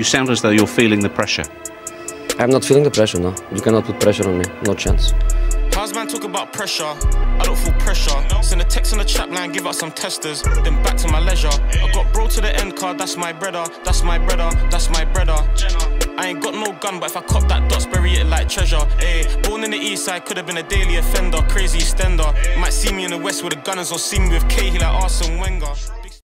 You sound as though you're feeling the pressure. I'm not feeling the pressure, no. You cannot put pressure on me, no chance. How's man talk about pressure? I don't feel pressure. Send a text on the chat line, give out some testers, then back to my leisure. I got bro to the end card, that's my brother, that's my brother, that's my brother. I ain't got no gun, but if I cop that dots, bury it like treasure. Born in the east side, could have been a daily offender, crazy extender. Might see me in the west with the gunners or see me with Cahill like Arsene Wenger.